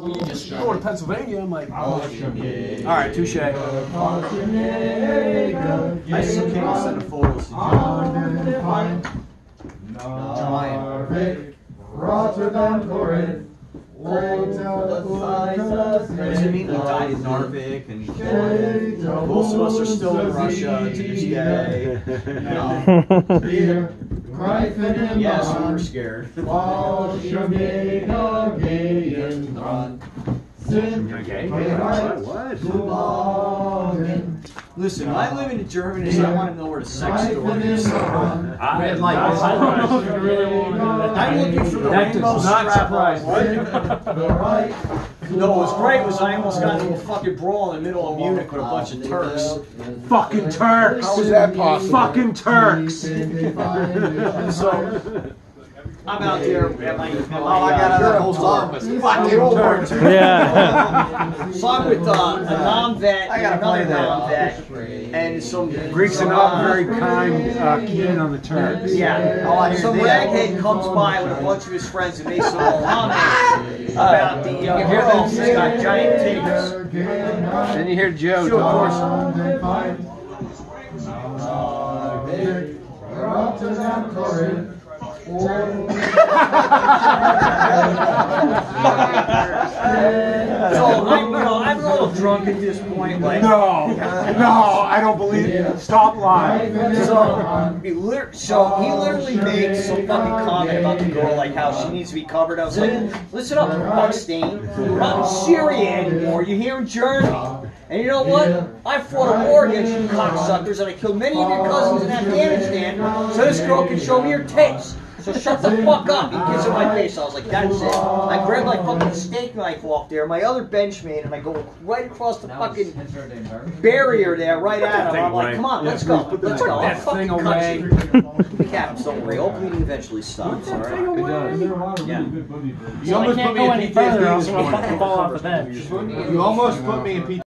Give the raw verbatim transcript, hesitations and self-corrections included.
Well, you just go to Pennsylvania. I'm like, All right, touche. I still can't send a photo to Rotterdam, Corinth. Does it mean he died in Narvik and most of us are still in Russia to this day? No. Yes, we were scared. Listen, when I live in Germany, so I want to know where the sex store is. I like. I don't know if you really want to do that. I'm looking for the That rainbow does not strap surprise on. No, what was great was I almost got into a fucking brawl in the middle of Munich with a bunch of Turks. Fucking Turks. How is that possible? Fucking Turks. So I'm out there at my, at my Oh, I got uh, a whole song. fucking Turks. Yeah. So I'm with uh, a non-vet I and gotta play another that. non-vet, and some Greeks are not very kind, uh, keen on the Turks. Yeah, Oh, I hear some that. raghead comes by with a bunch of his friends and they say, "Oh, about the uh, girl who's got giant titties." Then you hear Joe. Sure, of course. Rotterdam, Corinth. So, I'm, you know, I'm a little drunk at this point. Like, No, no, I don't believe it. Stop lying. So he, lit so he literally made some fucking comment about the girl, like how she needs to be covered. I was like, listen up, Buckstein. You're not in Syria anymore. You're here in Germany. And you know what? I fought a war against you cocksuckers, and I killed many of your cousins in Afghanistan, so this girl can show me her tits. So shut the fuck up. He gives her my face. I was like, that's it. I grabbed my fucking steak knife off there, my other benchmate, and I go right across the fucking barrier there, right at him. I'm like, come on, let's go. Let's go. I'll That thing fucking away. cut you. The captains don't worry. All bleeding eventually stops. All right. It does. Yeah. You almost put me in P T S D this morning. fall off the bench. You almost put me in P T S D.